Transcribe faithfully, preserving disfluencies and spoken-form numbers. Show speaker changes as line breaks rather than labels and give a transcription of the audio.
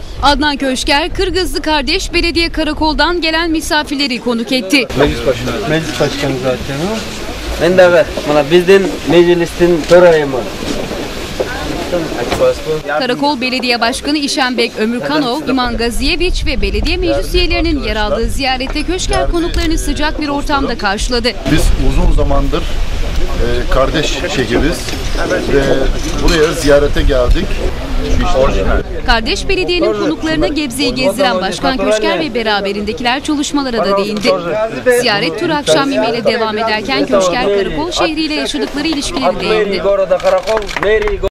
Adnan Köşker, Kırgızlı Kardeş Belediye Karakol'dan gelen misafirleri konuk etti.
Meclis başkanı. Meclis başkanı zaten o.
Ben de ver. Bana bizden meclisin sorayım.
Karakol Belediye Başkanı İşenbek Ömürkanov, İman Gaziyeviç ve belediye meclis üyelerinin yer aldığı ziyarette Köşker konuklarını sıcak bir ortamda karşıladı.
Biz uzun zamandır e, kardeş şehiriz ve buraya ziyarete geldik.
Kardeş Belediye'nin konuklarına Gebze'yi gezdiren Başkan Köşker ve beraberindekiler çalışmalara da değindi. Ziyaret turu akşam yemeğiyle devam ederken Köşker, Karakol şehriyle yaşadıkları ilişkileri değindi.